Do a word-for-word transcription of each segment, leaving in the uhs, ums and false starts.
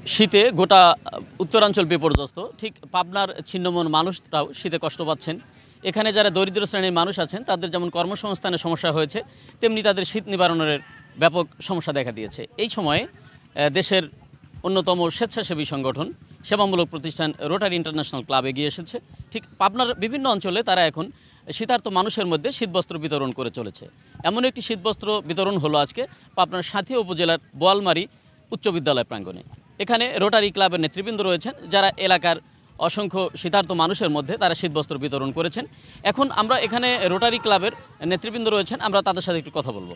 শীতে গোটা উত্তরাঞ্চল বিপর্যস্ত। ঠিক পাবনার ছিন্নমন মানুষরাও শীতে কষ্ট পাচ্ছেন। এখানে যারা দরিদ্র শ্রেণীর মানুষ আছেন তাদের যেমন কর্মসংস্থানের সমস্যা হয়েছে, তেমনি তাদের শীত নিবারণের ব্যাপক সমস্যা দেখা দিয়েছে। এই সময়ে দেশের অন্যতম স্বেচ্ছাসেবী সংগঠন সেবামূলক প্রতিষ্ঠান রোটারি ইন্টারন্যাশনাল ক্লাব এগিয়ে এসেছে। ঠিক পাবনার বিভিন্ন অঞ্চলে তারা এখন শীতার্ত মানুষের মধ্যে শীতবস্ত্র বিতরণ করে চলেছে। এমন একটি শীতবস্ত্র বিতরণ হলো আজকে পাবনার সাঁথিয়া উপজেলার বোয়ালমারী উচ্চ বিদ্যালয় প্রাঙ্গণে। এখানে রোটারি ক্লাবের নেতৃবৃন্দ রয়েছেন, যারা এলাকার অসংখ্য শীতার্ত মানুষের মধ্যে তারা শীতবস্ত্র বিতরণ করেছেন। এখন আমরা এখানে রোটারি ক্লাবের নেতৃবৃন্দ রয়েছেন, আমরা তাদের সাথে একটু কথা বলবো।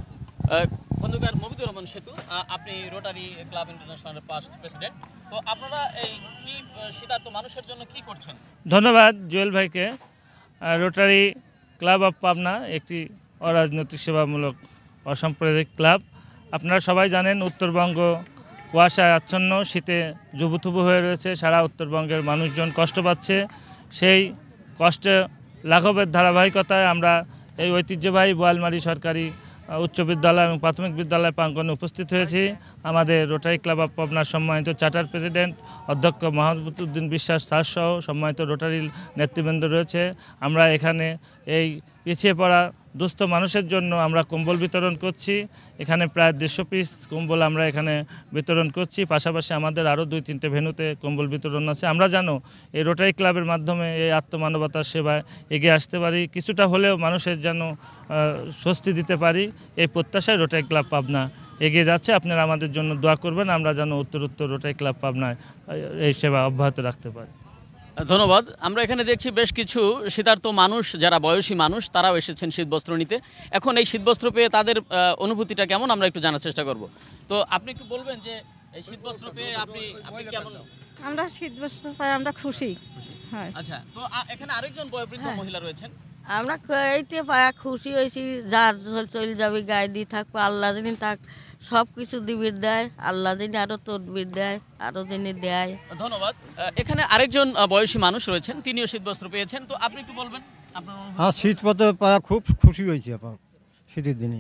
খন্দকার মবিদুর রহমান সেতু, আপনি রোটারি ক্লাব ইন্টারন্যাশনালের পাস্ট প্রেসিডেন্ট, তো আপনারা এই কি শীতার্ত মানুষের জন্য কি করছেন? ধন্যবাদ জুয়েল ভাইকে। রোটারি ক্লাব অফ পাবনা একটি অরাজনৈতিক সেবামূলক অসাম্প্রদায়িক ক্লাব। আপনারা সবাই জানেন উত্তরবঙ্গ কুয়াশায় আচ্ছন্ন, শীতে জুবুথুবু হয়ে রয়েছে, সারা উত্তরবঙ্গের মানুষজন কষ্ট পাচ্ছে। সেই কষ্টে লাঘবের ধারাবাহিকতায় আমরা এই ঐতিহ্যবাহী বোয়ালমারী সরকারি উচ্চ বিদ্যালয় এবং প্রাথমিক বিদ্যালয় প্রাঙ্গণে উপস্থিত হয়েছি। আমাদের রোটারি ক্লাব অফ পাবনার সম্মানিত চার্টার প্রেসিডেন্ট অধ্যক্ষ মাহমুদউদ্দিন বিশ্বাস স্যার সহ সম্মানিত রোটারি নেতৃবৃন্দ রয়েছে। আমরা এখানে এই পিছিয়ে পড়া দুস্থ মানুষের জন্য আমরা কম্বল বিতরণ করছি। এখানে প্রায় দেড়শো পিস কম্বল আমরা এখানে বিতরণ করছি। পাশাপাশি আমাদের আরও দুই তিনটে ভেন্যুতে কম্বল বিতরণ আছে। আমরা জানো এই রোটারি ক্লাবের মাধ্যমে এই আত্মমানবতার সেবায় এগিয়ে আসতে পারি, কিছুটা হলেও মানুষের যেন স্বস্তি দিতে পারি, এই প্রত্যাশায় রোটারি ক্লাব পাবনা এগিয়ে যাচ্ছে। আপনারা আমাদের জন্য দোয়া করবেন, আমরা যেন উত্তর উত্তর রোটারি ক্লাব পাবনায় এই সেবা অব্যাহত রাখতে পারি। ধন্যবাদ। আমরা এখানে দেখছি বেশ কিছু শীতার্ত মানুষ, যারা বয়সী মানুষ, তারাও এসেছেন শীতবস্ত্র নিতে। এখন এই শীতবস্ত্র পেয়ে তাদের অনুভূতিটা কেমন আমরা একটু জানার চেষ্টা করব। তো আপনি একটু বলবেন যে এই শীতবস্ত্র পেয়ে আপনি আপনি কেমন? আমরা শীতবস্ত্র পাই, আমরা খুশি। হ্যাঁ, আচ্ছা। তো এখানে আরেকজন বয়োবৃদ্ধ মহিলা রয়েছেন। আমরা এইতে পায়া খুশি হয়েছি, যার চলে যাবে গায়ে দিয়ে থাকবো, আল্লাহ দিন থাক, সব কিছু দিবির দেয়, আল্লাহ দিন আরো তদবির দেয়, আরো দিনে দেয়। ধন্যবাদ। এখানে আরেকজন বয়সী মানুষ রয়েছেন, তিনিও শীতবস্ত্র পেয়েছেন। তো আপনি একটু বলবেন আপনার? হ্যাঁ, শীতবস্ত্র পাওয়া খুব খুশি হয়েছি আপনার শীতের দিনে।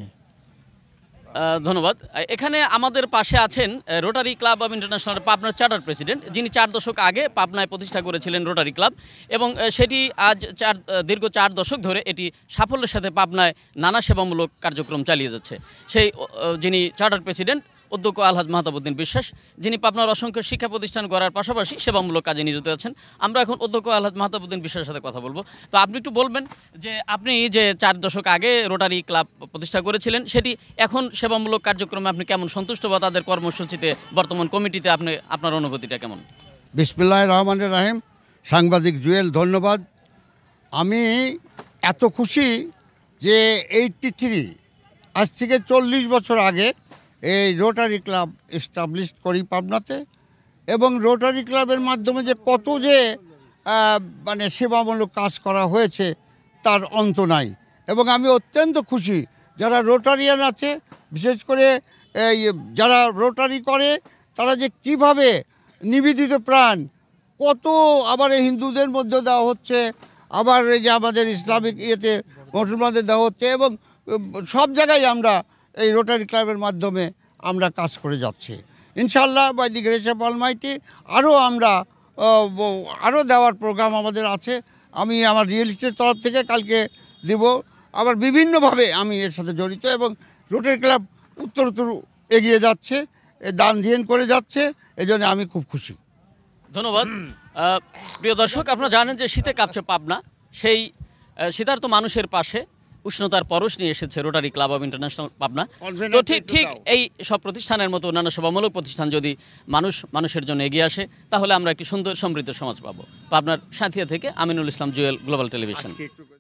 ধন্যবাদ। এখানে আমাদের পাশে আছেন রোটারি ক্লাব অব ইন্টারন্যাশনাল পাবনার চার্টার প্রেসিডেন্ট, যিনি চার দশক আগে পাবনায় প্রতিষ্ঠা করেছিলেন রোটারি ক্লাব, এবং সেটি আজ চার দীর্ঘ চার দশক ধরে এটি সাফল্যের সাথে পাবনায় নানা সেবামূলক কার্যক্রম চালিয়ে যাচ্ছে। সেই যিনি চার্টার প্রেসিডেন্ট অধ্যক্ষ আলহাজ মাহতাবউদ্দিন বিশ্বাস, যিনি পাবনার অসংখ্য শিক্ষা প্রতিষ্ঠান করার পাশাপাশি সেবামূলক কাজে নিয়োজিত আছেন। আমরা এখন অধ্যক্ষ আলহাজ মাহতাবউদ্দিন বিশ্বাসের সাথে কথা বলবো। তো আপনি একটু বলবেন যে আপনি যে চার দশক আগে রোটারি ক্লাব প্রতিষ্ঠা করেছিলেন, সেটি এখন সেবামূলক কার্যক্রমে আপনি কেমন সন্তুষ্ট, বা তাদের কর্মসূচিতে বর্তমান কমিটিতে আপনি আপনার অনুভূতিটা কেমন? বিসমিল্লাহির রহমানির রহিম। সাংবাদিক জুয়েল, ধন্যবাদ। আমি এত খুশি যে এইটটি থ্রি আজ থেকে চল্লিশ বছর আগে এই রোটারি ক্লাব এস্টাবলিশ করি পাবনাতে, এবং রোটারি ক্লাবের মাধ্যমে যে কত যে মানে সেবামূলক কাজ করা হয়েছে তার অন্ত নাই। এবং আমি অত্যন্ত খুশি যারা রোটারিয়ান আছে, বিশেষ করে এই যারা রোটারি করে তারা যে কিভাবে নিবেদিত প্রাণ, কত আবার এই হিন্দুদের মধ্যে দেওয়া হচ্ছে, আবার এই যে আমাদের ইসলামিক ইয়েতে মুসলমানদের দেওয়া হচ্ছে, এবং সব জায়গায় আমরা এই রোটারি ক্লাবের মাধ্যমে আমরা কাজ করে যাচ্ছি। ইনশাল্লাহ by the grace of almighty আরও আমরা আরও দেওয়ার প্রোগ্রাম আমাদের আছে। আমি আমার রিয়েল এস্টেটের তরফ থেকে কালকে দেব। আবার বিভিন্নভাবে আমি এর সাথে জড়িত, এবং রোটারি ক্লাব উত্তর উত্তর এগিয়ে যাচ্ছে, দান ধ্যান করে যাচ্ছে, এই জন্য আমি খুব খুশি। ধন্যবাদ। প্রিয় দর্শক, আপনারা জানেন যে শীতে কাঁপছে পাবনা, সেই শীতার্ত মানুষের পাশে উষ্ণতার পরশ নিয়ে এসেছে রোটারি ক্লাব অব ইন্টারন্যাশনাল পাবনা। তো ঠিক ঠিক এই সব প্রতিষ্ঠানের মতো অন্যান্য সেবামূলক প্রতিষ্ঠান যদি মানুষ মানুষের জন্য এগিয়ে আসে, তাহলে আমরা একটি সুন্দর সমৃদ্ধ সমাজ পাবো। পাবনার সাঁথিয়া থেকে আমিনুল ইসলাম জুয়েল, গ্লোবাল টেলিভিশন।